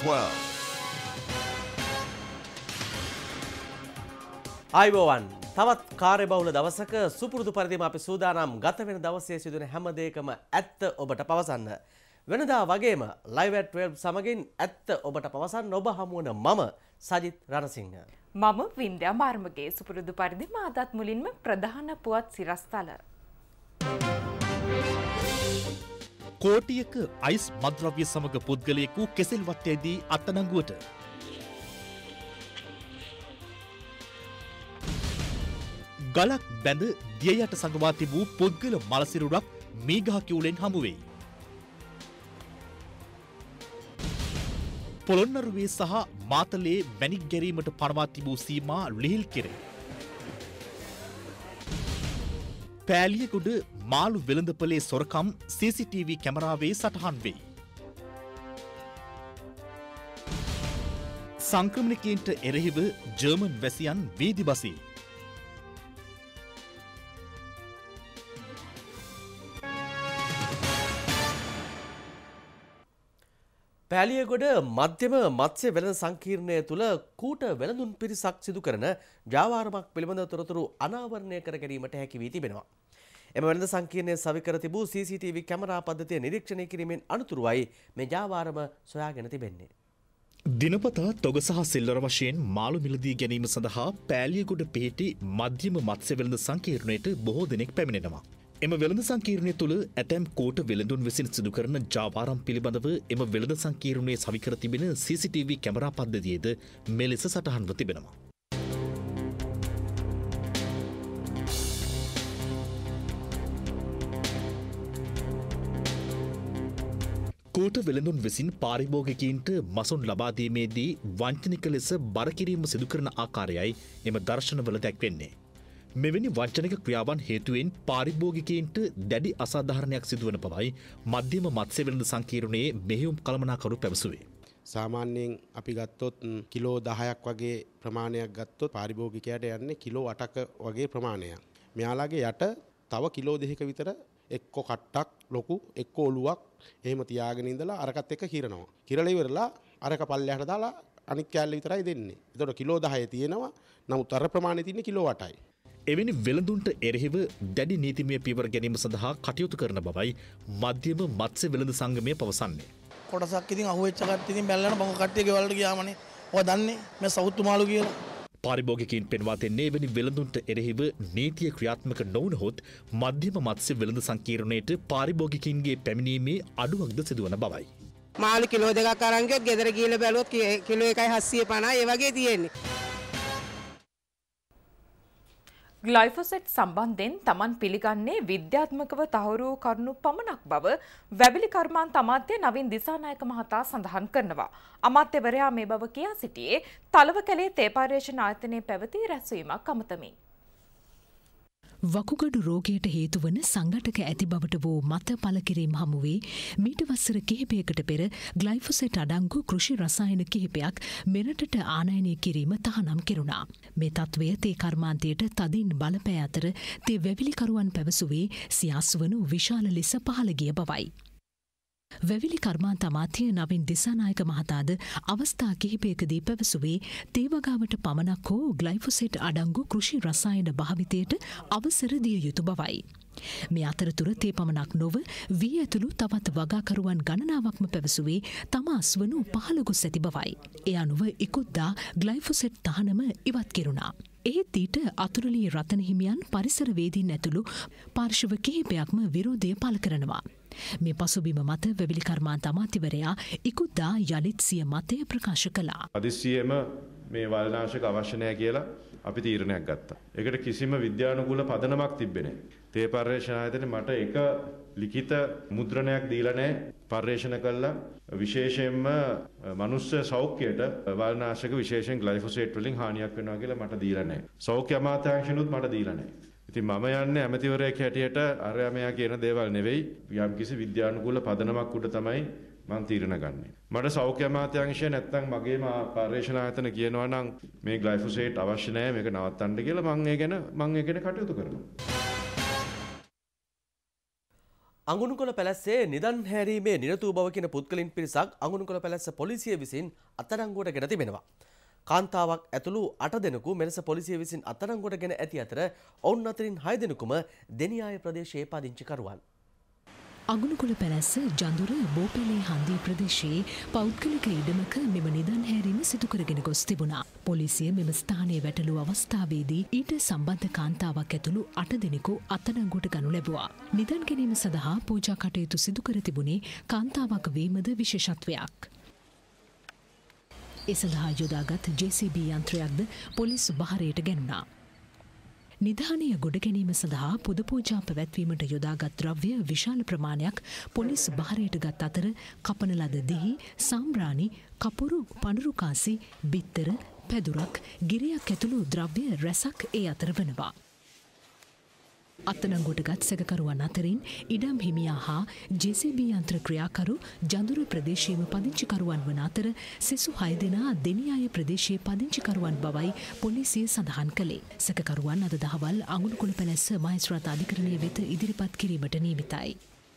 12. ආයිබෝවන් තවත් කාර්යබහුල දවසක සුපුරුදු පරිදිම අපි සූදානම් ගත වෙන දවසේ සිදුවෙන හැම දෙයකම ඇත්ත ඔබට පවසන්න. වෙනදා වගේම live at 12 සමගින් ඇත්ත ඔබට පවසන්න ඔබ හමුවන මම සජිත් රණසිංහ. මම වින්ද්‍යා මාර්මගේ සුපුරුදු පරිදිම අදත් මුලින්ම ප්‍රධාන පුවත් සිරස්තල. කෝටියක අයිස් මද්‍රව්‍ය සමග පුද්ගලයෙකු කෙසෙල් වටයේදී අත්අඩංගුවට. ගලක් බැඳ දිය යට සඟවා තිබූ පුද්ගල මලසිරුරක් මීගහ කිවුලෙන් හමුවෙයි. පොළොන්නරුවේ සහ මාතලේ මැණික් ගැරීමට පනවා තිබූ සීමා ලිහිල් කෙරේ. පෑලියගොඩ මාළු වෙළඳපොලේ සොරකම් CCTV කැමරාවේ සටහන් වෙයි. සංක්‍රමණිකයන්ට එරෙහිව ජර්මන් වැසියන් වීදි බසී. පෑලියගොඩ මධ්‍යම මත්ස්‍ය වෙළඳ සංකීර්ණය තුළ කූට වෙළඳුන් පිරිසක් සිදු කරන ව්‍යාපාරමක් පිළිබඳ තොරතුරු අනාවරණය කර ගැනීමට හැකි වී තිබෙනවා. එම වෙළඳ සංකීර්ණය සවිකර තිබූ CCTV කැමරා පද්ධතිය නිරීක්ෂණය කිරීමෙන් අනතුරුවයි මේ ව්‍යාපාරම සොයාගෙන තිබෙන්නේ. දිනපතා තොග සහ සිල්වර වශයෙන් මාළු මිලදී ගැනීම සඳහා පෑලියගොඩ පිහිටි මධ්‍යම මත්ස්‍ය වෙළඳ සංකීර්ණයට බොහෝ දෙනෙක් පැමිණෙනවා. එම වෙළඳ සංකීර්ණය තුළ ඇතැම් කෝට වෙළඳුන් විසින් සිදු කරන ජාවාරම් පිළිබඳව එම වෙළඳ සංකීර්ණයේ සවිකර තිබෙන CCTV කැමරා පද්ධතියේද මෙලෙස සටහන්ව තිබෙනවා. කෝට වෙළඳුන් විසින් පාරිභෝගිකයින්ට මසුන් ලබා දීමේදී වංචනික ලෙස බර කිරීම සිදු කරන ආකාරයයි එම දර්ශනවල දැක්වෙන්නේ. මෙවැනි වංචනික ක්‍රියාවන් හේතුවෙන් පාරිභෝගිකයින්ට දැඩි අසාධාරණයක් සිදුවන බවයි මධ්‍යම මත්ස්‍ය වෙළඳ සංකීර්ණයේ මෙහෙයුම් කළමනාකරු පැවසුවේ. සාමාන්‍යයෙන් අපි ගත්තොත් කිලෝ 10ක් වගේ ප්‍රමාණයක් ගත්තොත් පාරිභෝගිකයාට යන්නේ කිලෝ 8ක වගේ ප්‍රමාණයක්. මෙයාලගේ යට තව කිලෝ 2ක විතර එක්ක කට්ටක් ලොකු එක්ක ඔලුවක් එහෙම තියාගෙන ඉඳලා අරකට එක කිරනවා. කිරලා ඉවරලා අරක පල්ලෙහාට දාලා අනිත් කෑල්ල විතරයි දෙන්නේ. ඒතකොට කිලෝ 10 තියෙනවා. නමුත් අර ප්‍රමාණය තියෙන්නේ කිලෝ 8යි. එවැනි වෙළඳුන්ට එරෙහිව දැඩි නීතිමය පියවර ගැනීම සඳහා කටයුතු කරන බවයි මධ්‍යම මත්ස්‍ය වෙළඳ සංගමය පවසන්නේ. කොටසක් ඉතින් අහුවෙච්ච කට්ටිය ඉතින් බැලලා බංග කට්ටියගේ වලට ගියාමනේ. ඔය දන්නේ මේ සවුත්තු මාළු කියලා. පාරිභෝගිකයින් පෙන්වා දෙන්නේ එවැනි වෙළඳුන්ට එරෙහිව නීතිය ක්‍රියාත්මක නොවුනහොත් මධ්‍යම මත්ස්‍ය වෙළඳ සංකීර්ණයට පාරිභෝගිකයින්ගේ පැමිණීමේ අඩුවක්ද සිදුවන බවයි. මාළු කිලෝ 2ක් අරන් ගියොත් ගෙදර ගිහලා බැලුවොත් කිලෝ 1.750 ඒ වගේ තියෙන්නේ. ග්ලයිෆොසෙට් සම්බන්ධයෙන් තමන් පිළිගන්නේ විද්‍යාත්මකව තහවුරු කරුණු පමණක් බව වැවිලි කර්මාන්ත අමාත්‍ය නවීන් දිසානායක මහතා සඳහන් කරනවා. අමාත්‍යවරයා මේ බව කියා සිටියේ තලවකැලේ තේ පර්යේෂණ ආයතනයේ පැවති රැස්වීමක් අමතමින්. වකුගඩු රෝගයට හේතුවන සංඝටක ඇති බවට වූ මත පළ කිරීම හමුවේ මීට වසර කිහිපයකට පෙර ග්ලයිෆොසෙට් අඩංගු කෘෂි රසායන කිහිපයක් මෙරටට ආනයනය කිරීම තහනම් කෙරුණා. මේ තත්ත්වය තේ කර්මාන්තයට තදින් බලපෑ අතර තේ වැවිලිකරුවන් පැවසුවේ සියාස්වනු විශාල ලෙස පහළ ගිය බවයි. වැවිලි කර්මාන්ත අමාත්‍ය නවීන් දිසානායක මහතාද අවස්ථා කිහිපයකදී පැවසුවේ තේවගාවට පමණක් හෝ ග්ලයිෆොසෙට් අඩංගු කෘෂි රසායන භාවිතයට අවසර දිය යුතු බවයි. මේ අතරතුර තේ පමණක් නොව වී ඇතුළු තවත් වගාකරුවන් ගණනාවක්ම පැවසුවේ තම අස්වනු පහළ ගොස් ඇති බවයි. ඒ අනුව ඉකුද්දා ග්ලයිෆොසෙට් තහනම ඉවත් කෙරුණා. ඒත් ඊට අතුරුලී රතන හිමියන් පරිසරවේදීන් ඇතුළු පාර්ශව කිහිපයක්ම විරෝධය පළ කරනවා. මේ පසුබිම මත වැවිලි කර්මාන්ත අමාත්‍යවරයා ඉකුද්දා යළිත් සිය මතය ප්‍රකාශ කළා. හදිස්සියෙම මේ වල්නාශක අවශ්‍ය නැහැ කියලා අපි තීරණයක් ගත්තා. ඒකට කිසිම විද්‍යානුකූල පදනමක් තිබෙන්නේ නැහැ. තේ පර්යේෂණ ආයතනයේ මට එක ලිඛිත මුද්‍රණයක් දීලා නැහැ. පර්යේෂණ කළා විශේෂයෙන්ම මනුෂ්‍ය සෞඛ්‍යයට වල්නාශක විශේෂයෙන් ග්ලයිෆොසේට් වලින් හානියක් වෙනවා කියලා මට දීලා නැහැ. සෞඛ්‍ය අමාත්‍යාංශනුත් මට දීලා නැහැ. ඉතින් මම යන්නේ ඇමතිවරයෙක් හැටියට අරයා මෙයා කියන දේවල් නෙවෙයි යම්කිසි විද්‍යානුකූල පදනමක් උඩ තමයි මම තීරණ ගන්නෙ. මට සෞඛ්‍ය අමාත්‍යාංශය නැත්තම් මගේම පර්යේෂණ ආයතන කියනවා නම් මේ ග්ලයිෆොසේට් අවශ්‍ය නැහැ මේක නවත්තන්න කියලා මම ඒ ගැන කටයුතු කරනවා. අඟුණුකොළ පැලැස්සේ නිදන් හැරීමේ නිරතුරු බව කියන පුද්ගලින් පිරිසක් අඟුණුකොළ පැලැස්ස පොලිසිය විසින් අත්අඩංගුවට ගෙන තිබෙනවා. කාන්තාවක් ඇතුළු 8 දෙනෙකු මෙලෙස පොලිසිය විසින් අත්අඩංගුවට ගෙන ඇති අතර ඔවුන් අතරින් 6 දෙනෙකුම දෙනියාය ප්‍රදේශයේ පදිංචිකරුවන්. අගුණුකුල පැලැස්ස ජඳුර බෝපැලේ හන්දිය ප්‍රදේශයේ පෞද්ගලික ඉඩමක මෙම නිදන් හැරීම සිදුකරගෙන ගොස් තිබුණා. පොලිසිය මෙම ස්ථානයේ වැටලූ අවස්ථාවේදී ඊට සම්බන්ධ කාන්තාවක් ඇතුළු 8 දෙනෙකු අත්අඩංගුවට ගනු ලැබුවා. නිදන් ගැනීම සඳහා පූජා කටයුතු සිදුකර තිබුණේ කාන්තාවක් වීමද විශේෂත්වයක්. ඒ සඳහා යොදාගත් JCB යන්ත්‍රයක්ද පොලිස් භාරයට ගැනුණා. නිධානය ගොඩ ගැනීම සඳහා පුද පූජා පැවැත්වීමට යොදාගත් ද්‍රව්‍ය විශාල ප්‍රමාණයක් පොලිස් භාරයට ගත් අතර කපන ලද දිහි, සාම්බ්‍රාණි, කපුරු, පඳුරු කාසි, බිත්තර, පැදුරක්, ගිරියක් ඇතුළු ද්‍රව්‍ය රැසක් ඒ අතර වනවා. අත්අඩංගුවටගත් සැකකරුවන් අතරින් ඉඩම් හිමියා හා JCB යන්ත්‍ර ක්‍රියාකරු ජඳුර ප්‍රදේශයේම පදිංචිකරුවන් වන අතර සෙසු 6 දෙනා දෙනියාය ප්‍රදේශයේ පදිංචිකරුවන් බවයි පොලිසිය සඳහන් කළේ. සැකකරුවන් අද දහවල් අඟුණුකුළ පැලැස්ස මහේස්ත්‍රාත් අධිකරණය වෙත ඉදිරිපත් කිරීමට නියමිතයි.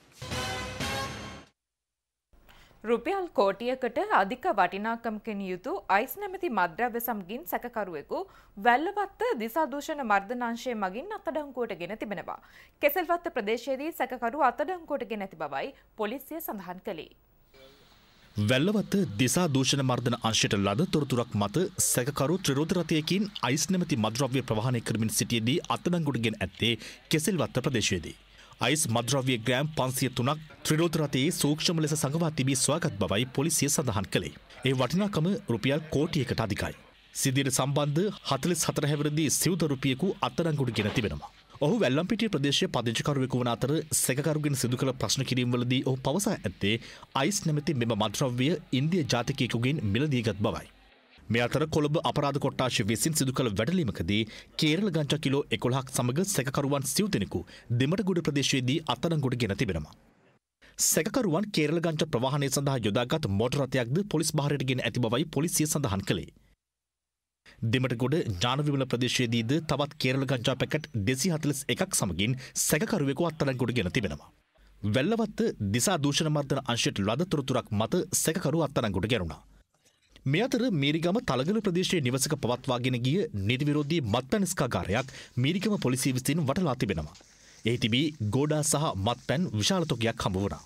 රුපියල් කෝටියකට අධික වටිනාකමකින් යුතු අයිස් නැමැති මත්ද්‍රව්‍ය සමගින් සැකකරුවෙකු වැල්ලවත්ත දිසා දූෂණ මර්දනාංශය මගින් අත්අඩංගුවට ගෙන තිබෙනවා. කෙසෙල්වත්ත ප්‍රදේශයේදී සැකකරු අත්අඩංගුවට ගෙන ඇති බවයි පොලිසිය සඳහන් කළේ. වැල්ලවත්ත දිසා දූෂණ මර්දන අංශයට ලද තොරතුරක් මත සැකකරු ත්‍රිරෝද රථයකින් අයිස් නැමැති මත්ද්‍රව්‍ය ප්‍රවාහනය කරමින් සිටියේදී අත්අඩංගුවට ගෙන ඇත්තේ කෙසෙල්වත්ත ප්‍රදේශයේදී. අයිස් මද්‍රව්‍ය ග්‍රෑම් 503ක් ත්‍රිරෝද රථයේ සූක්ෂම ලෙස සංගවා තිබී සොයාගත් බවයි පොලිසිය සඳහන් කළේ. ඒ වටිනාකම රුපියල් කෝටියකට අධිකයි. සිද්ධියට සම්බන්ධ 44 හැවිරිදි සිව්දරුපියෙකු අත්අඩංගුවට ගෙන තිබෙනවා. ඔහු වැල්ලම්පිටිය ප්‍රදේශයේ පදිංචිකරුවෙකු වන අතර සැකකරුගෙන් සිදු කළ ප්‍රශ්න කිරීම්වලදී ඔහු පවසා ඇත්තේ අයිස් නැමැති මෙම මද්‍රව්‍ය ඉන්දිය ජාතිකයෙකුගෙන් මිලදීගත් බවයි. මේ අතර කොළඹ අපරාධ කොට්ටාශය විසින් සිදු කළ වැඩලීමකදී කේරළ ගංජා කිලෝ 11ක් සමග සැකකරුවන් සිව් දෙනෙකු දෙමටගොඩ ප්‍රදේශයේදී අත්අඩංගුවට ගෙන තිබෙනවා. සැකකරුවන් කේරළ ගංජා ප්‍රවාහනය සඳහා යොදාගත් මෝටර රථයක්ද පොලිස් භාරයට ගෙන ඇති බවයි පොලිසිය සඳහන් කළේ. දෙමටගොඩ ඥානවිමල ප්‍රදේශයේදීද තවත් කේරළ ගංජා පැකට් 241ක් සමගින් සැකකරුවෙකු අත්අඩංගුවට ගෙන තිබෙනවා. වැල්ලවත්ත දිසා දූෂණ මර්දන අංශයට ලද තොරතුරක් මත සැකකරු අත්අඩංගුවට ගැනුණා. මේ අතර මීරිගම තලගල ප්‍රදේශයේ නිවසක පවත්වාගෙන ගිය නීති විරෝධී මත්පැන් නිෂ්කාගාරයක් මීරිගම පොලිසිය විසින් වටලා තිබෙනවා. එහි තිබී ගෝඩා සහ මත්පැන් විශාල තොගයක් හමු වුණා.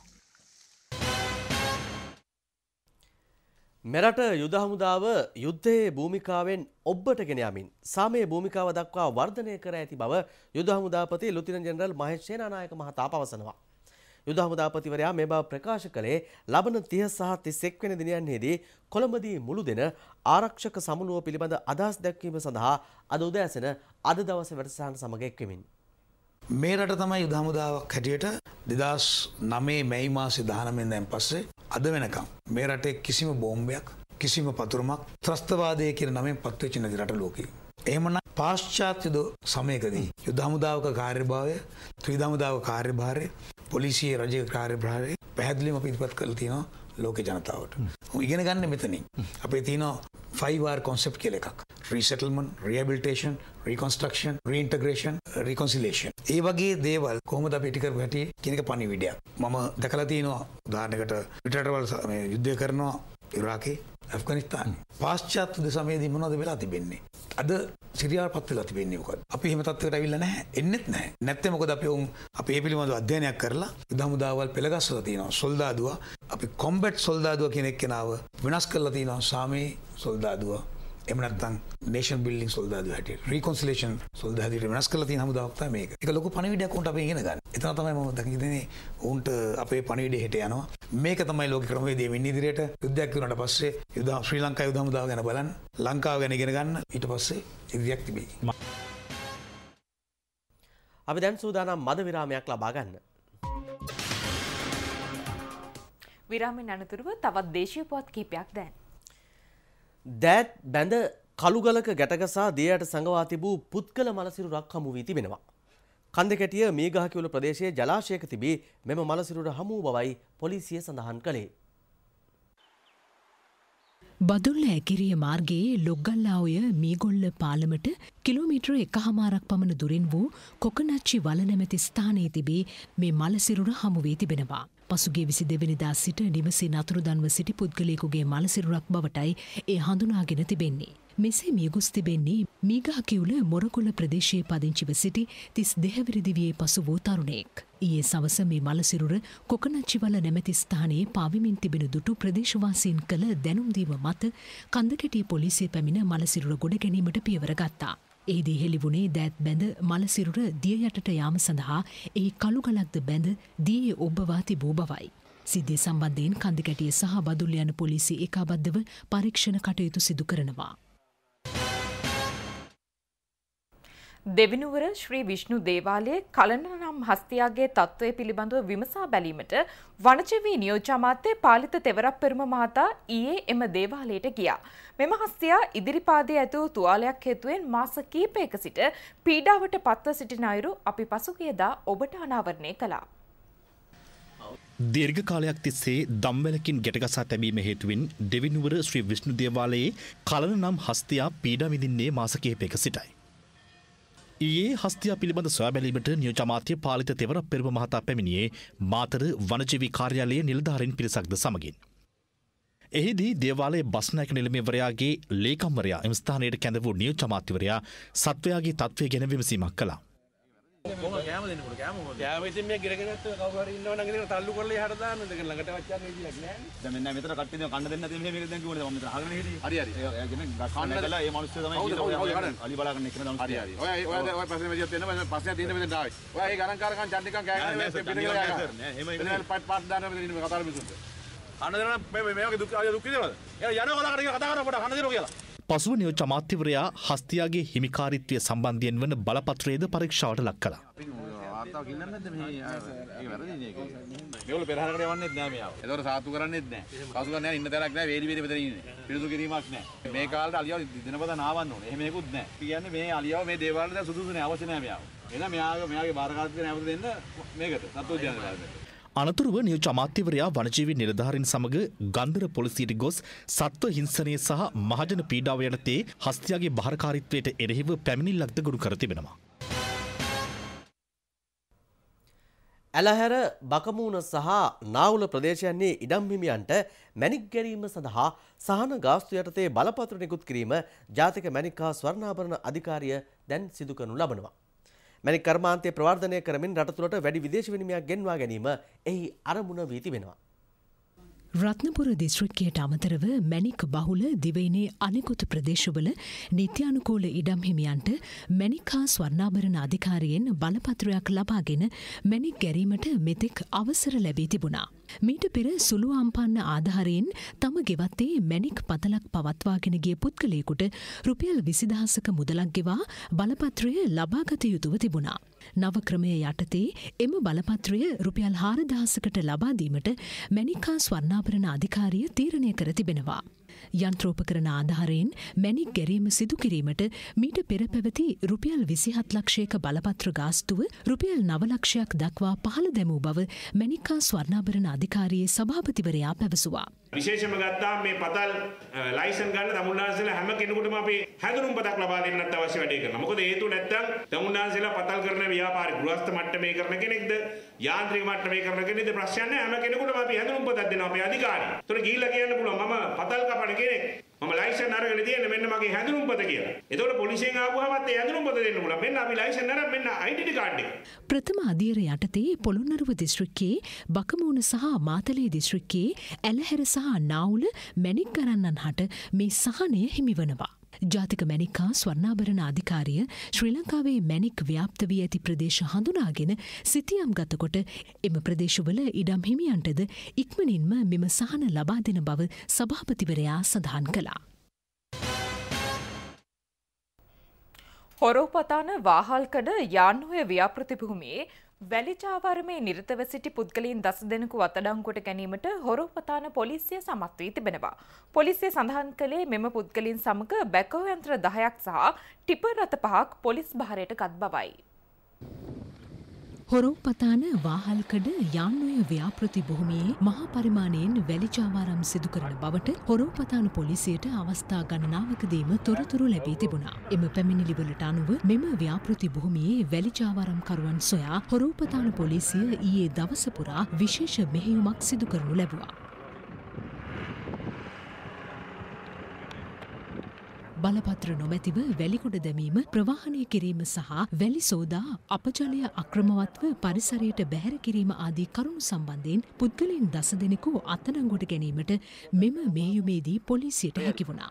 මෙරට යුද හමුදාව යුද්ධයේ භූමිකාවෙන් ඔබ්බට ගෙන යමින් සාමයේ භූමිකාව දක්වා වර්ධනය කර ඇති බව යුද හමුදාපති ලුතිනන්ට් ජෙනරල් මහේෂ් සේනානායක මහතා පවසනවා. යුද හමුදාපතිවරයා මේ බව ප්‍රකාශ කළේ ලබන 30 සහ 31 වෙනි දිනයන්හිදී කොළඹදී මුළු දෙන ආරක්ෂක සමුළුව පිළිබඳ අදහස් දැක්වීම සඳහා අද උදෑසන අද දවසේ වැඩසටහන සමග එක්වෙමින් මේ රට තමයි යුද හමුදාවක් හැටියට 2009 මැයි මාසේ 19 වෙනිදාන් පස්සේ අද වෙනකම් මේ රටේ කිසිම බෝම්බයක් කිසිම පතුරුමක් ත්‍රස්තවාදය කියන නමෙන් පත්වෙච්ච නැති රට ලෝකේ. එහෙමනම් පාශ්චාත්‍ය සමයකදී යුද හමුදාවක කාර්යභාරය ත්‍රිවිධ හමුදාවක කාර්යභාරය පොලිසිය රජයේ කාර්යභාරය පැහැදිලිවම පිටපත් කරලා තියෙනවා ලෝක ජනතාවට. ඉගෙන ගන්න මෙතනින්. අපේ තියෙනවා 5R concept කියලා එකක්. resettlement, rehabilitation, reconstruction, reintegration, reconciliation. ඒ වගේ දේවල් කොහොමද අපි ටික හැටි කියන එක පණිවිඩයක්. මම දැකලා තියෙනවා උදාහරණයකට පිටරටවල මේ යුද්ධය කරනවා ඉරාකේ, ඇෆ්ගනිස්තානේ. පාශ්චාත්‍ය සමයේදී මොනවද වෙලා තිබෙන්නේ? අද සිරියාව පත් වෙලා තිබෙන්නේ මොකද? අපි එහෙම තත්ත්වයකට අවිල්ලා නැහැ. එන්නෙත් නැහැ. නැත්නම් මොකද අපි අපි මේ පිළිබඳව අධ්‍යයනයක් කරලා යුද හමුදාවල් පෙළගස්සලා තියෙනවා. සොල්දාදුවා අපි කොම්බැට් සොල්දාදුවා කියන එක්කෙනාව වෙනස් කරලා තියෙනවා සාමේ සොල්දාදුවා. එහෙම නැත්නම් නේෂන් බිල්ඩින් සොල්දාදුවා හැටියට රීකොන්සිලියේෂන් සොල්දාදුවට වෙනස් කරලා තියෙන හමුදාවක් තමයි මේක. ඒක ලොකු පණිවිඩයක් උන්ට අපි ඉගෙන ගන්න. එතන තමයි මම දකින්නේ උන්ට අපේ පණිවිඩය හෙට යනවා. මේක තමයි ලෝක ක්‍රමවේදය වෙන්නේ ඉදිරියට. යුද්ධයක් වුණාට පස්සේ ශ්‍රී ලංකා යුද හමුදාව ගැන බලන්න, ලංකාව ගැන ඉගෙන ගන්න. ඊට පස්සේ ඉදිරියක් තිබේ. අපි දැන් සූදානම් මද විරාමයක් ලබා ගන්න. විරාමයෙන් අනතුරුව තවත් දේශීය පුවත් කිහිපයක් දැන්. දෑත් බැඳ කළුගලක ගැටගසා දියයට සඟවා තිබූ පුද්ගල මලසිරුරක් හමු වී තිබෙනවා. කන්දකැටිය මීගහකිවුල ප්‍රදේශයේ ජලාශයක තිබී මෙම මලසිරුර හමු වූ බවයි පොලිසිය සඳහන් කළේ. බදුල්ල ඇකිරිය මාර්ගයේ ලොග්ගල්ලාඔය මීගොල්ල පාලමට කිලෝමීටර 1.5ක් පමණ දුරින් වූ කොකනච්චි වල නැමැති ස්ථානයේ තිබී මේ මලසිරුර හමු වී තිබෙනවා. පසුගිය 22 වෙනිදා සිට නිවසේ නතුරුදන්ව සිටි පුද්ගලයෙකුගේ මලසිරුරක් බවටයි ඒ හඳුනාගෙන තිබෙන්නේ. මෙසේ මියගොස් තිබෙන්නේ මීගහකිවුල මොරකොල්ල ප්‍රදේශයේ පදිංචිව සිටි 32 විරිදිවියේ පසු වූ තරුණයෙක්. ඊයේ සවස මේ මලසිරුර කොකනච්චිවල නැමැති ස්ථානයේ පාවිමින් තිබෙන දුටු ප්‍රදේශවාසීන් කළ දැනුම් දීම මත කන්දකැටි පොලිසිය පැමිණ මලසිරුර ගොඩ ගැනීමට පියවර ගත්තා. එහිදී හෙළි වුණේ දෑත් බැඳ මලසිරුර දිය යටට යාම සඳහා එහි කළු ගලක්ද බැඳ දියේ ඔබවා තිබූ බවයි. සිද්ධිය සම්බන්ධයෙන් කන්දකැටිය සහ බදුල්ල යන පොලිසිය ඒකාබද්ධව පරීක්ෂණ කටයුතු සිදු කරනවා. දෙවිනුවර ශ්‍රී විෂ්ණු දේවාලයේ කලන නම් හස්තියාගේ තත්ත්වය පිළිබඳව විමසා බැලීමට වනජීවී නියෝජ්‍ය අමාත්‍ය පාලිත තෙවරප් පෙරුම මහතා ඊයේ එම දේවාලයට ගියා. මෙම හස්තියා ඉදිරිපාදයේ ඇතු තුවාලයක් හේතුවෙන් මාස කිහිපයක සිට පීඩාවට පත්ව සිටින අයුරු අපි පසුගියදා ඔබට අනාවරණය කළා. දීර්ඝ කාලයක් තිස්සේ දම්වැලකින් ගැටගසා තැබීම හේතුවෙන් දෙවිනුවර ශ්‍රී විෂ්ණු දේවාලයේ කලන නම් හස්තියා පීඩා විඳින්නේ මාස කිහිපයක සිටයි. ඊයේ හස්තියා පිළිබඳ සොයා බැලීමට නියෝජ්‍ය අමාත්‍ය පාලිත තෙවරප් පෙරුම මහතා පැමිණියේ මාතර වනජීවී කාර්යාලයේ නිලධාරීන් පිරිසක්ද සමගින්. එහිදී දේවාලයේ බස්නායක නිලමේවරයාගේ ලේකම්වරයා එම ස්ථානයට කැඳ වූ නියෝජ්‍ය අමාත්‍යවරයා සත්වයාගේ තත්ත්වය ගැන විමසීමක් කළා. කෑම ඉතින් මේ ගිරගෙනත් කවුරු හරි ඉන්නවනම් ඉතින් තල්ලු කරලා එහාට දාන්න දෙක ළඟට වච්චන්න විදියක් නැහැ. දැන් මෙන්න මෙතන කට්ටිය දැන් කන්න දෙන්න නැති මේක දැන් කිව්වනේ මම මෙතන අහගෙන හිටියේ. හරි හරි. ඒ කියන්නේ කන්න කළා ඒ මිනිස්සු තමයි අලි බලාගෙන ඉන්න කෙනා. හරි හරි. ඔය පස්සේ මෙදියත් එන්න මම පස්සේ දින්න මෙතන ආවේ. ඔය ඒ ගණන්කාරකම් චන්ටිකම් කෑගෙන මේ පිටිකල යනවා. නෑ එහෙම ඉන්නේ. පාත් දාන්න මෙතන ඉන්න කතාර මිනිස්සුන්ට. කන්න දෙන්න මේ වගේ දුක් විඳිනවද? එයා යනවා කතාකට කතා කරලා පොඩ කන්න දෙනවා කියලා. පසුව නියෝජ්‍ය අමාත්‍යවරයා හස්තියාගේ හිමිකාරීත්වය සම්බන්ධයෙන් වන බලපත්‍රයේද පරීක්ෂාවට ලක් කළා. තාව කින්නන්නේ නැද්ද මේ ඒක වැරදිනේ ඒක. මේගොල්ලෝ පෙරහරකට යවන්නෙත් නෑ මෙයාව. ඒතකොට සාතු කරන්නෙත් නෑ. කසු ගන්න ඉන්න තැනක් නෑ වේලි මෙතන ඉන්නේ. පිළිසු කිරීමක් නෑ. මේ කාලේට අලියාව දිනපතා නාවන්න ඕනේ. එහෙම එකකුත් නෑ. කියන්නේ මේ අලියාව මේ දේවාලෙට දැන් සුදුසු නෑ අවශ්‍ය නෑ මෙයාව. එහෙනම් මෙයාගේ බාරකාරත්වය නැවත දෙන්න මේකට සතු උද්‍යාන වලට. අනතුරුව නියෝජ්‍ය අමාත්‍යවරයා වනජීවී නිලධාරීන් සමග ගන්ධර පොලිසියට ගොස් සත්ව හිංසනය සහ මහජන පීඩාව යටතේ හස්තියාගේ බාරකාරීත්වයට එරෙහිව පැමිණිල්ලක්ද ගොනු කර තිබෙනවා. ඇලහැර බකමූන සහ නාවුල ප්‍රදේශයන්නේ ඉඩම් හිමියන්ට මැණික් ගැනීම සඳහා සහන ගාස්තු යටතේ බලපත්‍ර නිකුත් කිරීම ජාතික මැණික් හා ස්වර්ණාභරණ අධිකාරිය දැන් සිදු කරනු ලබනවා. මැණික් කර්මාන්තය ප්‍රවර්ධනය කරමින් රට තුළට වැඩි විදේශ විනිමයක් ගෙන්වා ගැනීම එහි අරමුණ වී තිබෙනවා. රත්නපුර දිස්ත්‍රික්කයට අමතරව මැණික් බහුල දිවයිනේ අනෙකුත් ප්‍රදේශවල නිත්‍යානුකූල ඉඩම් හිමියන්ට මැණික් හා ස්වර්ණාභරණ අධිකාරියෙන් බලපත්‍රයක් ලබාගෙන මැණික් ගැරීමට මෙතෙක් අවසර ලැබී තිබුණා. මීට පෙර සුළු අම්පන්න ආධාරයෙන් තම ගෙවත්තේ මැණික් පතලක් පවත්වාගෙන ගිය පුද්ගලයෙකුට රුපියල් 20,000ක මුදලක් ගෙවා බලපත්‍රය ලබාගත යුතුව තිබුණා. නව ක්‍රමය යටතේ එම බලපත්‍රය රුපියල් 4,000කට ලබා දීමට මැණික් හා ස්වර්ණාභරණ අධිකාරිය තීරණය කර තිබෙනවා. යන්ත්‍රෝපකරණ ආධාරයෙන් මැණික් ගැරීම සිදු කිරීමට මීට පෙර පැවති රුපියල් 27 ලක්ෂයක බලපත්‍ර ගාස්තුව රුපියල් 9 ලක්ෂයක් දක්වා පහළ දැමූ බව මැණික් හා ස්වර්ණාභරණ අධිකාරියේ සභාපතිවරයා පැවසුවා. විශේෂම ගත්තාම මේ පතල් ලයිසන් ගන්න තමුන්නාන්සේලා හැම කෙනෙකුටම අපි හැඳුනුම් පතක් ලබා දෙන්නත් අවශ්‍ය වැඩේ කරනවා. මොකද හේතුව නැත්තම් තමුන්නාන්සේලා පතල් කරන ව්‍යාපාරි ගෘහස්ත මට්ටමේ කරන කෙනෙක්ද යාන්ත්‍රික මට්ටමේ කරන කෙනෙක්ද ප්‍රශ්න නැහැ. හැම කෙනෙකුටම අපි හැඳුනුම් පතක් දෙනවා අපේ අධිකාරිය. ඒතකොට ගිහිල්ලා කියන්න පුළුවන් මම පතල් කපන කෙනෙක්. මම ලයිසන් අරගෙන තියෙන්නේ මෙන්න මගේ හැඳුනුම් පත කියලා. ඒතකොට පොලිසියෙන් ආවමත් ඒ හැඳුනුම් පත දෙන්න පුළුවන්. මෙන්න අපි ලයිසන් අරන් මෙන්න ID කාඩ් එක. ප්‍රථම අධීර යටතේ පොළොන්නරුව දිස්ත්‍රික්කයේ බකමූන සහ මාතලේ දිස්ත්‍රික්කයේ ඇලහැර සහ නාවුල මැණික් ගරන්නන් හට මේ සහනය හිමිවනවා. ජාතික මැණික් හා ස්වර්ණාභරණ අධිකාරිය ශ්‍රී ලංකාවේ මැණික් ව්‍යාප්ත වී ඇති ප්‍රදේශ හඳුනාගෙන සිතියම් ගතකොට එම ප්‍රදේශවල ඉඩම් හිමියන්ටද ඉක්මනින්ම මෙම සහන ලබා දෙන බව සභාපතිවරයා සඳහන් කළා. හොරෝපතාන වාහල්කඩ යාන්හොය ව්‍යාපෘති භූමියේ වැලිචාවරමේ නිරතව සිටි පුද්ගලයන් 10 දෙනෙකු අත්අඩංගුවට ගැනීමට හොරෝපතාන පොලිසිය සමත් වී තිබෙනවා. පොලිසිය සඳහන් කළේ මෙම පුද්ගලයන් සමග බැකෝ යන්ත්‍ර 10ක් සහ ටිපර් රථ 5ක් පොලිස් භාරයට ගත් බවයි. හොරෝපතාන වාහල්කඩ යාන්ඔය ව්‍යාපෘති භූමියේ මහා පරිමාණයෙන් වැලිචාවාරම් සිදු කරන බවට හොරෝපතාන පොලිසියට අවස්ථා ගණනාවකදීම තොරතුරු ලැබී තිබුණා. එම පැමිණිලිවලට අනුව මෙම ව්‍යාපෘති භූමියේ වැලිචාවාරම්කරුවන් සොයා හොරෝපතාන පොලිසිය ඊයේ දවස පුරා විශේෂ මෙහෙයුමක් සිදු කරනු ලැබුවා. බලපත්‍ර නොමැතිව වැලිගොඩ දැමීම ප්‍රවාහනය කිරීම සහ වැලි සෝදා අපජලය අක්‍රමවත්ව පරිසරයට බැහැර කිරීම ආදී කරුණු සම්බන්ධයෙන් පුද්ගලයන් 10 දෙනෙකු අත්අඩංගුවට ගැනීමට මෙම මෙහෙයුමේදී පොලිසියට හැකි වුණා.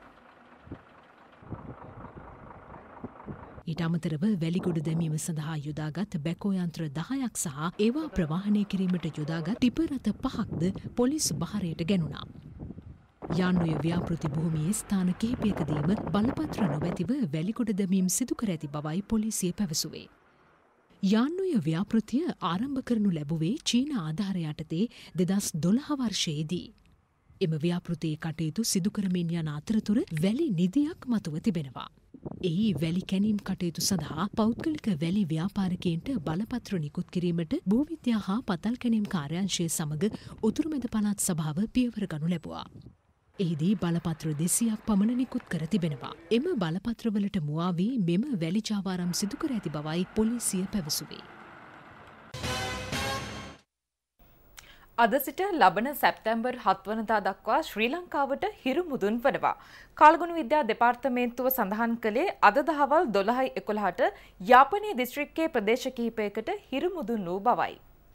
ඊට අමතරව වැලිගොඩ දැමීම සඳහා යොදාගත් බැකෝ යන්ත්‍ර 10ක් සහ ඒවා ප්‍රවාහනය කිරීමට යොදාගත් ටිපර් රථ 5ක්ද පොලිස් භාරයට ගැනුණා. යාන්ඔය ව්‍යාපෘති භූමියේ ස්ථාන කිහිපයකදීම බලපත්‍ර නොමැතිව වැලිගොඩ දැමීම් සිදු කර ඇති බවයි පොලිසිය පැවසුවේ. යාන්ඔය ව්‍යාපෘතිය ආරම්භ කරනු ලැබුවේ චීන ආධාර යටතේ 2012 වර්ෂයේදී. එම ව්‍යාපෘතියේ කටයුතු සිදු කරමින් යන අතරතුර වැලි නිධියක් මතුව තිබෙනවා. එහි වැලි කැනීම් කටයුතු සඳහා පෞද්ගලික වැලි ව්‍යාපාරිකයන්ට බලපත්‍ර නිකුත් කිරීමට භූවිද්‍යා හා පතල් කැනීම් කාර්යාංශය සමග උතුරුමැද පළාත් සභාව පියවර ගනු ලැබුවා. එහිදී බලපත්‍ර 200ක් පමණ නිකුත් කර තිබෙනවා. එම බලපත්‍රවලට මුවා වී මෙම වැලිචාවාරම් සිදු කර ඇති බවයි පොලිසිය පැවසුවේ. අද සිට ලබන සැප්තැම්බර් 7 වනදා දක්වා ශ්‍රී ලංකාවට හිරු මුදුන් වනවා. කාල්ගුණ විද්‍යා දෙපාර්තමේන්තුව සඳහන් කළේ අද දහවල් 12:11ට යාපනයේ දිස්ත්‍රික්කයේ ප්‍රදේශ කිහිපයකට හිරු මුදුන් වූ බවයි.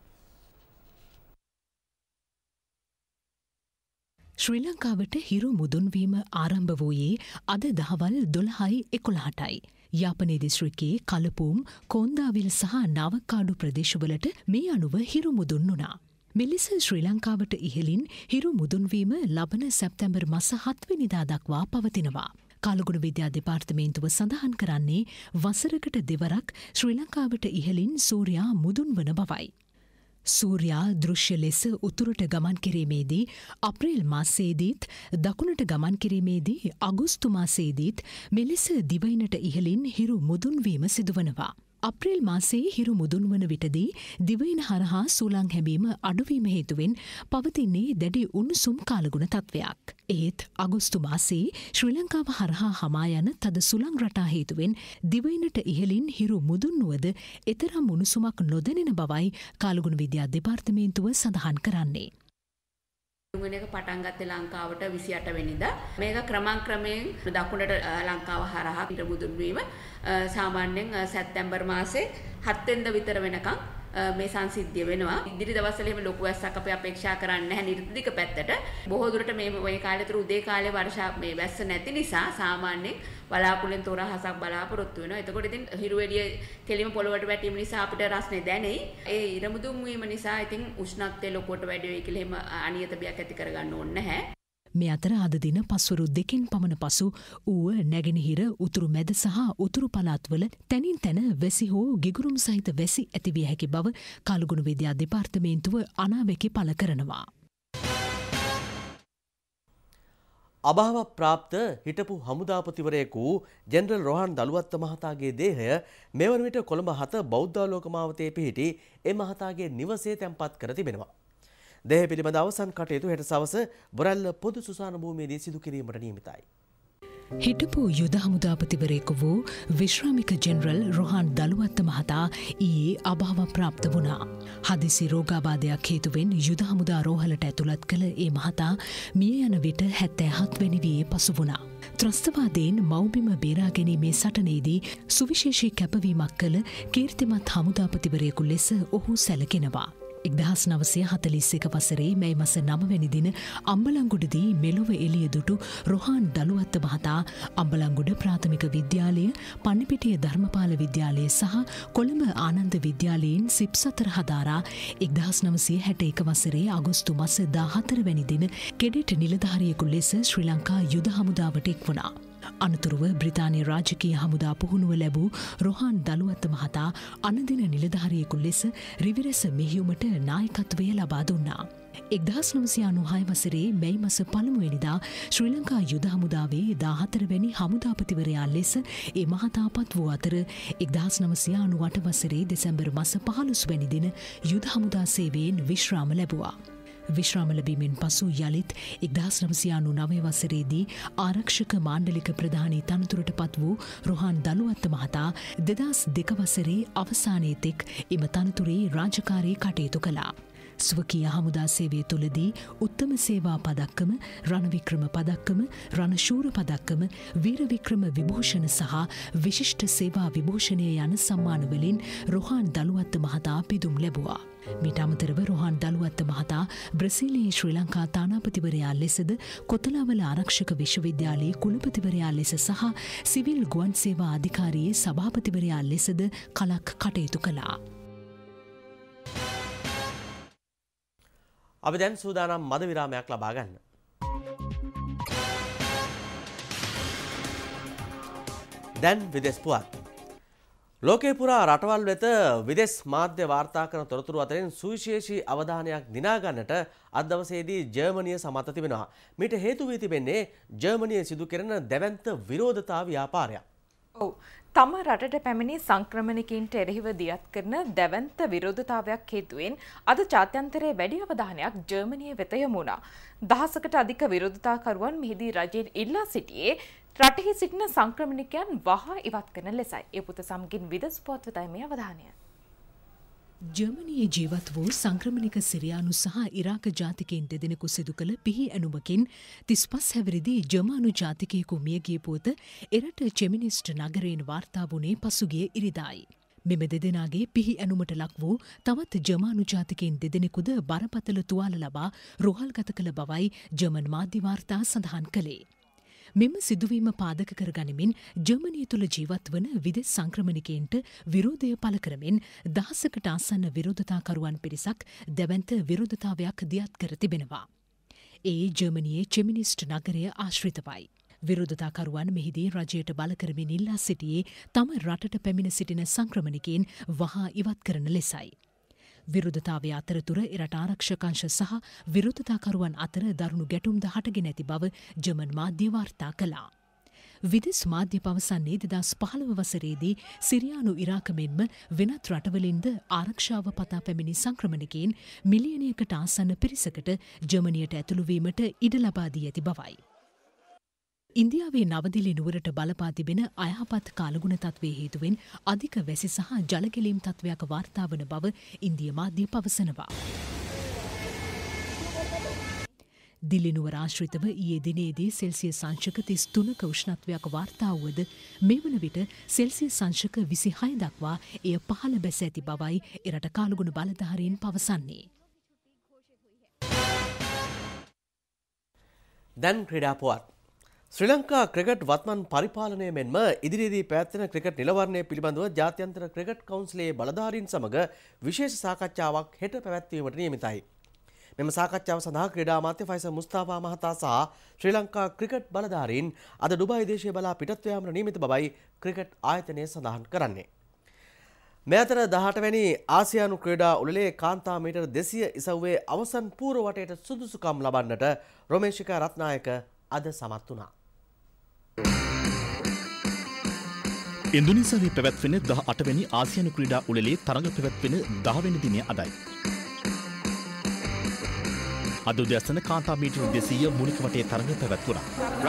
ශ්‍රී ලංකාවට හිරු මුදුන්වීම ආරම්භ වූයේ අද දහවල් 12:11ටයි. යාපනයේ දිස්ත්‍රික්කයේ කලපුම්, කොන්දාවිල් සහ නවකාඩු ප්‍රදේශවලට මේ අනුව හිරු මුදුන් වුණා. මෙලෙස ශ්‍රී ලංකාවට ඉහළින් හිරු මුදුන්වීම ලබන සැප්තැම්බර් මාස 7 වෙනිදා දක්වා පවතිනවා. කාලගුණ විද්‍යා දෙපාර්තමේන්තුව සඳහන් කරන්නේ වසරකට දෙවරක් ශ්‍රී ලංකාවට ඉහළින් සූර්යා මුදුන් වන බවයි. සූර්යා දෘශ්‍ය ලෙස උතුරට ගමන් කිරීමේදී අප්‍රේල් මාසයේදීත් දකුණට ගමන් කිරීමේදී අගෝස්තු මාසයේදීත් මෙලෙස දිවයිනට ඉහළින් හිරු මුදුන්වීම සිදුවනවා. අප්‍රේල් මාසයේ හිරු මුදුන් වන විටදී දිවයින හරහා සූලං හැබීම අඩුවීම හේතුවෙන් පවතින්නේ දැඩි උණුසුම් කාලගුණ තත්ත්වයක්. ඒත් අගෝස්තු මාසයේ ශ්‍රී ලංකාව හරහා හමා යන තද සුළං රටා හේතුවෙන් දිවයිනට ඉහළින් හිරු මුදුන් වුවද එතරම් උණුසුමක් නොදැනෙන බවයි කාලගුණ විද්‍යා දෙපාර්තමේන්තුව සඳහන් කරන්නේ. තුන්වෙනි එක පටන් ගත්තේ ලංකාවට 28 වෙනිදා. මේක ක්‍රමයෙන් දකුණට ලංකාව හරහා හිරු මුදුන් වීම සාමාන්‍යයෙන් සැප්තැම්බර් මාසේ 7 වෙනිදා විතර වෙනකම් මේ සංසිද්ධිය වෙනවා. ඉදිරි දවස්වල එහෙම ලොකු වැස්සක් අපි අපේක්ෂා කරන්නේ නැහැ නිර්දික පැත්තට. බොහෝ දුරට මේ කාලේ තුර උදේ කාලේ වර්ෂා මේ වැස්ස නැති නිසා සාමාන්‍යයෙන් බලාකුලෙන් තොර අහසක් බලාපොරොත්තු වෙනවා. එතකොට ඉතින් හිරු එළිය කෙලිම පොළවට වැටීම නිසා අපිට රස්නේ දැනෙයි. ඒ ඉරමුදුන් වීම නිසා ඉතින් උෂ්ණත්වය ලොකුවට වැඩි වෙයි කියලා එහෙම අනියත බියක් ඇති කරගන්න ඕනේ නැහැ. මේ අතර අද දින පස්වරු 2කින් පමණ පසු ඌව නැගෙනහිර උතුරු මැද සහ උතුරු පළාත්වල තැනින් තැන වැසි හෝ ගිගුරුම් සහිත වැසි ඇතිවිය හැකි බව කාලගුණ විද්‍යා දෙපාර්තමේන්තුව අනාවැකි පළ කරනවා. අභාව ප්‍රාප්ත හිටපු හමුදාපතිවරයෙකු ජෙනරල් රොහාන් දලුවත්ත මහතාගේ දේහය මෙවන විට කොළඹ 7 බෞද්ධාලෝක මාවතේ පිහිටි ඒ මහතාගේ නිවසේ තැන්පත් කර තිබෙනවා. දේහ පිළිබඳ අවසන් කටයුතු හෙට සවස බොරැල්ල පොදු සුසාන භූමියේදී සිදු කිරීමට නියමිතයි. හිටපු යුද හමුදාපතිවරයෙකු වූ විශ්‍රාමික ජෙනරල් රොහාන් දලුවත්ත මහතා ඊයේ අභාව ප්‍රාප්ත වුණා. හදිසි රෝගාබාධයක් හේතුවෙන් යුද හමුදා රෝහලට ඇතුළත් කළ ඒ මහතා මිය යන විට 77 වෙනි වියේ පසු වුණා. ත්‍රස්තවාදයෙන් මව්බිම බේරා ගැනීමේ සටනේදී සුවිශේෂී කැපවීමක් කළ කීර්තිමත් හමුදාපතිවරයෙකු ලෙස ඔහු සැලකෙනවා. 1941 වසරේ මැයි මාස 9 වැනි දින අම්බලන්ගොඩදී මෙලොව එළිය දුටු රොහාන් දලුවත්ත මහතා අම්බලන්ගොඩ ප්‍රාථමික විද්‍යාලය, පන්නිපිටිය ධර්මපාල විද්‍යාලය සහ කොළඹ ආනන්ද විද්‍යාලයෙන් සිප් 4 හදාරා 1961 වසරේ අගෝස්තු මාස 14 වැනි දින කෙඩෙට් නිලධාරියෙකු ලෙස ශ්‍රී ලංකා යුද හමුදාවට එක්වුණා. අනතුරුව බ්‍රිතාන්‍ය රාජකීය හමුදා පුහුණුව ලැබූ රොහාන් දලුවත්ත මහතා අනදින නිලධාරියෙකු ලෙස රිවිරැස මෙහෙයුමට නායකත්වය ලබා දුන්නා. 1996 වසරේ මැයි මස පළමුවෙනිදා ශ්‍රී ලංකා යුද හමුදාවේ 14 වැනි හමුදාපතිවරයා ලෙස ඒ මහතා පත් වූ අතර 1998 වසරේ දෙසැම්බර් මාස 15 වැනි දින යුද හමුදා සේවයෙන් විශ්‍රාම ලැබුවා. විශ්‍රාම ලැබීමෙන් පසු යළිත් 1999 වසරේදී ආරක්ෂක මාණ්ඩලික ප්‍රධානී තනතුරට පත් වූ රොහාන් දලුවත්ත මහතා 2002 වසරේ අවසානයේ තෙක් එම තනතුරේ රාජකාරී කටයුතු කළා. ස්වකීය හමුදා සේවය තුළදී උත්තම සේවා පදක්කම, රණවික්‍රම පදක්කම, රණශූර පදක්කම, වීරවික්‍රම විභූෂණ සහ විශිෂ්ට සේවා විභූෂණය යන සම්මානවලින් රොහාන් දලුවත්ත මහතා පිදුම් ලැබුවා. මීට අමතරව රොහාන් දලුවත්ත මහතා බ්‍රසීලයේ ශ්‍රී ලංකා තානාපතිවරයා ලෙසද කොතලාවල ආරක්ෂක විශ්වවිද්‍යාලයේ කුලපතිවරයා ලෙස සහ සිවිල් ගුවන් සේවා අධිකාරියේ සභාපතිවරයා ලෙසද කලක් කටයුතු කළා. අපි දැන් සූදානම් මද විරාමයක් ලබා ගන්න. දැන් විදෙස් පුවත්. ලෝකේ පුරා රටවල් වෙත විදෙස් මාධ්‍ය වාර්තා කරන තොරතුරු අතරින් සුවිශේෂී අවධානයක් දිනා ගන්නට අද දවසේදී ජර්මනිය සමත් තිබෙනවා. මීට හේතු වී තිබෙන්නේ ජර්මනියේ සිදු කෙරෙන දැවැන්ත විරෝධතා ව්‍යාපාරයක්. ඔව්. තම රටට පැමිණි සංක්‍රමණිකයින්ට එරෙහිව දියත් කරන දැවැන්ත විරෝධතාවයක් හේතුවෙන් අද ජාත්‍යන්තරයේ වැඩි අවධානයක් ජර්මනිය වෙත යොමු වුණා. දහසකට අධික විරෝධතාකරුවන් මෙහිදී රජයෙන් ඉල්ලා සිටියේ රටෙහි සිටින සංක්‍රමණිකයන් වහා ඉවත් කරන ලෙසයි. ඒ පුත සමගින් විදෙස් පුවත් වෙතයි මේ අවධානය. ජර්මනියේ ජීවත් වූ සංක්‍රමණික සිරියානු සහ ඉරාක ජාතිකයින් දෙදෙනෙකු සිදු කළ පිහි ඇනුමකින් 35 හැවිරිදි ජර්මානු ජාතිකයෙකු මියගිය පුවත එරට චෙමිනිස්ට් නගරයෙන් වාර්තා වුණේ පසුගිය ඉරිදායි. මෙම දෙදෙනාගේ පිහි ඇනුමට ලක් වූ තවත් ජර්මානු ජාතිකයින් දෙදෙනෙකුද බරපතල තුවාල ලබා රෝහල්ගත කළ බවයි ජර්මන් මාධ්‍ය වාර්තා සඳහන් කළේ. මෙම සිදුවීම පාදක කරගනිමින් ජර්මනිය තුළ ජීවත් වන විදෙස් සංක්‍රමණිකයින්ට විරෝධය පළ කරමින් දහසකට ආසන්න විරෝධතාකරුවන් පිරිසක් දැවැන්ත විරෝධතාවයක් දියත් කර තිබෙනවා. ඒ ජර්මනියේ චෙමිනිස්ට් නගරය ආශ්‍රිතවයි. විරෝධතාකරුවන් මෙහිදී රජයට බල කරමින් ඉල්ලා සිටියේ තම රටට පැමිණ සිටින සංක්‍රමණිකයින් වහා ඉවත් කරන ලෙසයි. විරෝධතාවය අතරතුර එරට ආරක්ෂකංශ සහ විරෝධතාකරුවන් අතර දරුණු ගැටුම්ද හටගෙන ඇති බව ජර්මන් මාධ්‍ය වාර්තා කළා. විදෙස් මාධ්‍ය පවසන්නේ 2015 වසරේදී සිරියානු ඉරාක මෙන්ම වෙනත් රටවලින්ද ආරක්ෂාව පතා පැමිණි සංක්‍රමණිකයින් මිලියනයකට ආසන්න පිරිසකට ජර්මනියට ඇතුළු වීමට ඉඩ ලබා දී ඇති බවයි. ඉන්දියාවේ නවදිලි නුවරට බලපා තිබෙන අයහපත් කාලගුණ තත්ත්වයේ හේතුවෙන් අධික වැසි සහ ජලගැලීම් තත්ත්වයක් වාර්තා වන බව ඉන්දිය මාධ්‍ය පවසනවා. දිල්ලි නුවර ආශ්‍රිතව ඊයේ දිනේදී සෙල්සියස් අංශක 33ක උෂ්ණත්වයක් වාර්තා වුවද මේ වන විට සෙල්සියස් අංශක 26 දක්වා එය පහළ බැස ඇති බවයි එරට කාලගුණ බලධාරීන් පවසන්නේ. දැන් ක්‍රීඩා පුවත්. ශ්‍රී ලංකා ක්‍රිකට් වත්මන් පරිපාලනය මෙන්ම ඉදිරියේදී පැවැත්වෙන ක්‍රිකට් නිලවරණය පිළිබඳව ජාත්‍යන්තර ක්‍රිකට් කවුන්සිලයේ බලධාරීන් සමග විශේෂ සාකච්ඡාවක් හෙට පැවැත්වීමට නියමිතයි. මෙම සාකච්ඡාව සඳහා ක්‍රීඩා අමාත්‍ය ෆයිසල් මුස්තාෆා මහතා සහ ශ්‍රී ලංකා ක්‍රිකට් බලධාරීන් අද ඩුබායි දේශය බලා පිටත්ව යාමට නියමිත බවයි ක්‍රිකට් ආයතනය සඳහන් කරන්නේ. මේ අතර 18 වැනි ආසියානු ක්‍රීඩා උළෙලේ කාන්තා මීටර් 200 ඉසව්වේ අවසන් පූර්ව වටයට සුදුසුකම් ලබන්නට රොමේෂිකා රත්නායක අද සමත් වුණා. ඉන්දුනීසියාවේ පැවැත්වෙන 18 වැනි ආසියානු ක්‍රීඩා උළෙලේ තරඟ පැවැත්වෙන 10 වෙනි දිනය අදයි. අද උදෑසන කාන්තා මීටර 200 මූලික වටේ තරඟ පැවැත්වුණා.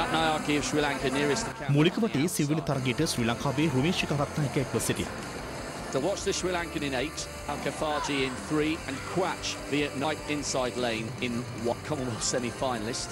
මූලික වටේ සිව්වෙනි තරගයට ශ්‍රී ලංකාවේ රොමේෂිකා රත්නායක එක්ව සිටියා. To watch the Sri Lankan in 8, Al-Kafaji in 3 and Quach be at night inside lane in what Commonwealth semi-finalist.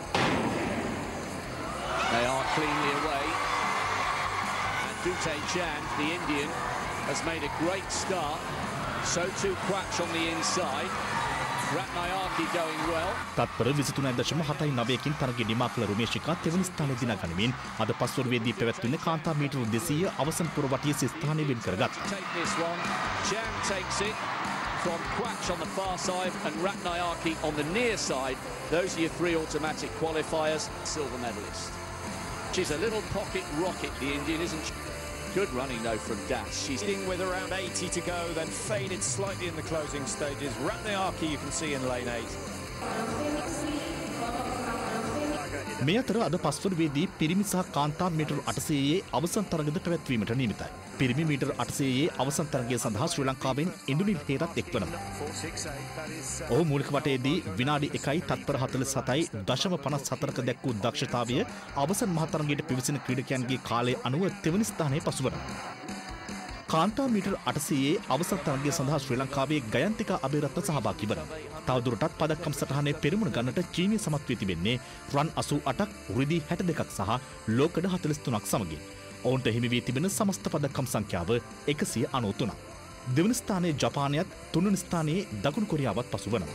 They are cleanly away. And Dute Chand, the Indian, has made a great start. So too Quach on the inside. Ratnayaki going well. තත්පර 23.79කින් තරගය නිමා කළ රොමේෂිකා තෙවනි ස්ථානය දිනා ගනිමින් අද පස්වරුවේදී පැවැත්වෙන කාන්තා මීටර 200 අවසන් පුර වටියේ ස්ථානය වෙන් කරගත්තා. Take this one. Chand takes it from Quach on the far side and Ratnayaki on the near side. Those are your three automatic qualifiers. Silver medalist. She's a little pocket rocket, the Indian, isn't she? Good running though from Das. She's leading with around 80 to go, then faded slightly in the closing stages. Ratnayaki you can see in lane 8. මේ අතර අද පස්වරුවේදී පිරිමි සහ කාන්තා metre 800 අවසන් තරගද පැවැත්වීමට නියමිතයි. පිරිමි metre 800 අවසන් තරගය සඳහා ශ්‍රී ලංකාවෙන් ඉන්දුනිල් හේරත් එක්වනවා. ඔහු මූලික වටයේදී විනාඩි 1යි තත්පර 47.54ක දැක් වූ දක්ෂතාවය අවසන් මහතරගයට පිවිසෙන ක්‍රීඩකයන්ගේ කාලය අනුව තෙවනි ස්ථානයේ පසුවනවා. කාන්තා මීටර් 800 අවසන් තරගය සඳහා ශ්‍රී ලංකාවේ ගයන්තිකා අබේරත්න සහභාගී වනවා. තවදුරටත් පදක්කම් සටහනේ පෙරමුණ ගන්නට චීනය සමත් වී තිබෙන්නේ රන් 88ක්, රිදී 62ක් සහ ලෝකඩ 43ක් සමගින්. ඔවුන්ට හිමි වී තිබෙන සමස්ත පදක්කම් සංඛ්‍යාව 193ක්. දෙවන ස්ථානයේ ජපානයත්, තුන්වන ස්ථානයේ දකුණු කොරියාවත් පසු වනවා.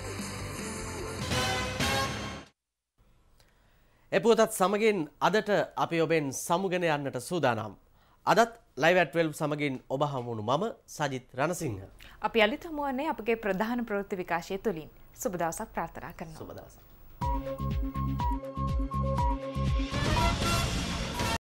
එපුවතත් සමගින් අදට අපි ඔබෙන් සමුගෙන යන්නට සූදානම්. අදත් ලයිව් ඇට් 12 සමගින් ඔබ හමුණු මම සජිත් රණසිංහ. අපි යලිත් හමුවන්නේ අපගේ ප්‍රධාන ප්‍රවෘත්ති විකාශය තුලින්. සුබ දවසක් ප්‍රාර්ථනා කරනවා. සුබ දවසක්.